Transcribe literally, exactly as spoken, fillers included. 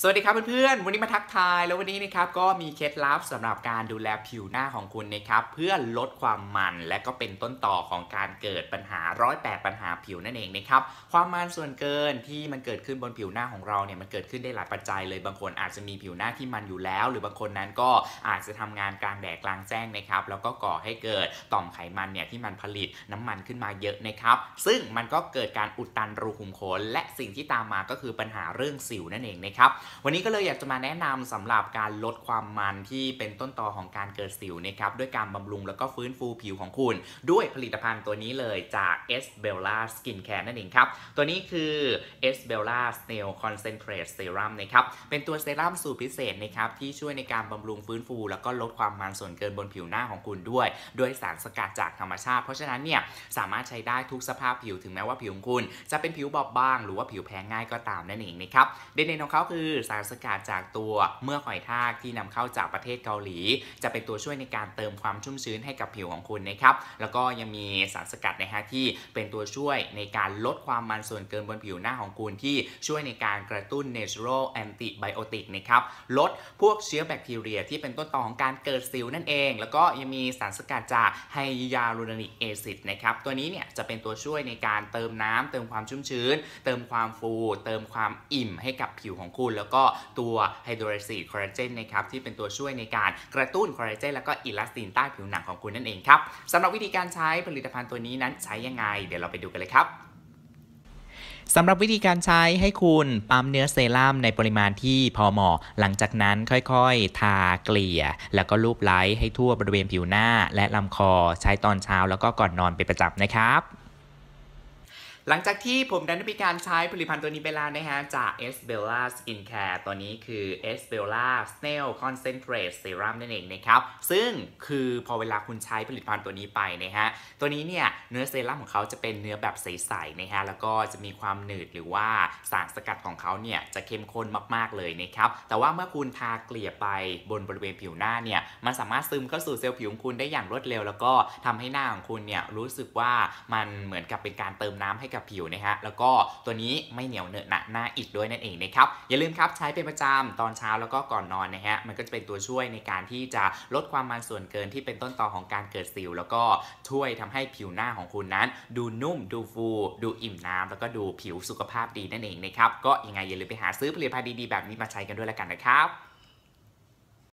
สวัสดีครับเพื่อนๆวันนี้มาทักทายแล้ววันนี้นะครับก็มีเคล็ดลับสำหรับการดูแลผิวหน้าของคุณนะครับเพื่อลดความมันและก็เป็นต้นต่อของการเกิดปัญหาร้อยแปดปัญหาผิวนั่นเองนะครับความมันส่วนเกินที่มันเกิดขึ้นบนผิวหน้าของเราเนี่ยมันเกิดขึ้นได้หลายปัจจัยเลยบางคนอาจจะมีผิวหน้าที่มันอยู่แล้วหรือบางคนนั้นก็อาจจะทำงานกลางแดดกลางแจ้งนะครับแล้วก็ก่อให้เกิดต่อมไขมันเนี่ยที่มันผลิตน้ำมันขึ้นมาเยอะนะครับซึ่งมันก็เกิดการอุดตันรูขุมขนและสิ่งที่ตามมาก็คือปัญหาเรื่องสิวนั่นเองนะครับวันนี้ก็เลยอยากจะมาแนะนำสำหรับการลดความมันที่เป็นต้นตอของการเกิดสิวนะครับด้วยการบำรุงแล้วก็ฟื้นฟูผิวของคุณด้วยผลิตภัณฑ์ตัวนี้เลยจาก S Bella Skincare นั่นเองครับตัวนี้คือ S Bella Snail Concentrate Serum นะครับเป็นตัวเซรั่มสูตรพิเศษนะครับที่ช่วยในการบำรุงฟื้นฟูแล้วก็ลดความมันส่วนเกินบนผิวหน้าของคุณด้วยด้วยสารสกัดจากธรรมชาติเพราะฉะนั้นเนี่ยสามารถใช้ได้ทุกสภาพผิวถึงแม้ว่าผิวของคุณจะเป็นผิวบอบบางหรือว่าผิวแพ้ง่ายก็ตามนั่นเองนะครับเด่นๆของเขาคือสารสกัดจากตัวเมือกหอยทากที่นำเข้าจากประเทศเกาหลีจะเป็นตัวช่วยในการเติมความชุ่มชื้นให้กับผิวของคุณนะครับแล้วก็ยังมีสารสกัดนะฮะที่เป็นตัวช่วยในการลดความมันส่วนเกินบนผิวหน้าของคุณที่ช่วยในการกระตุ้น Natural Antibiotic นะครับลดพวกเชื้อแบคทีเรียที่เป็นต้นตอของการเกิดสิวนั่นเองแล้วก็ยังมีสารสกัดจากไฮยาลูรอนิกแอซิดนะครับตัวนี้เนี่ยจะเป็นตัวช่วยในการเติมน้ำเติมความชุ่มชื้นเติมความฟูเติมความอิ่มให้กับผิวของคุณแล้วก็ตัวไฮโดรซีคอลลาเจนนะครับที่เป็นตัวช่วยในการกระตุ้นคอลลาเจนแล้วก็อิลาสตินใต้ผิวหนังของคุณนั่นเองครับสำหรับวิธีการใช้ผลิตภัณฑ์ตัวนี้นั้นใช้ยังไงเดี๋ยวเราไปดูกันเลยครับสำหรับวิธีการใช้ให้คุณปั๊มเนื้อเซรั่มในปริมาณที่พอเหมาะหลังจากนั้นค่อยๆทาเกลี่ยแล้วก็ลูบไล้ให้ทั่วบริเวณผิวหน้าและลำคอใช้ตอนเช้าแล้วก็ก่อนนอนเป็นประจำนะครับหลังจากที่ผมได้มีการใช้ผลิตภัณฑ์ตัวนี้ไปแล้วนะฮะจาก S Bella Skincare ตัวนี้คือ S Bella Snail Concentrate Serum นั่นเองนะครับซึ่งคือพอเวลาคุณใช้ผลิตภัณฑ์ตัวนี้ไปนะฮะตัวนี้เนี่ยเนื้อเซรั่มของเขาจะเป็นเนื้อแบบใสๆนะฮะแล้วก็จะมีความหนืดหรือว่าสารสกัดของเขาเนี่ยจะเข้มข้นมากๆเลยนะครับแต่ว่าเมื่อคุณทาเกลี่ยไปบนบริเวณผิวหน้าเนี่ยมันสามารถซึมเข้าสู่เซลล์ผิวของคุณได้อย่างรวดเร็วแล้วก็ทำให้หน้าของคุณเนี่ยรู้สึกว่ามันเหมือนกับเป็นการเติมน้ำให้กับผิวนะฮะแล้วก็ตัวนี้ไม่เหนียวเหนอะหนะหน้าอิดด้วยนั่นเองนะครับอย่าลืมครับใช้เป็นประจำตอนเช้าแล้วก็ก่อนนอนนะฮะมันก็จะเป็นตัวช่วยในการที่จะลดความมันส่วนเกินที่เป็นต้นตอของการเกิดสิวแล้วก็ช่วยทำให้ผิวหน้าของคุณนั้นดูนุ่มดูฟูดูอิ่มน้ำแล้วก็ดูผิวสุขภาพดีนั่นเองนะครับก็ยังไงอย่าลืมไปหาซื้อผลิตภัณฑ์ดีๆแบบนี้มาใช้กันด้วยแล้วกันนะครับ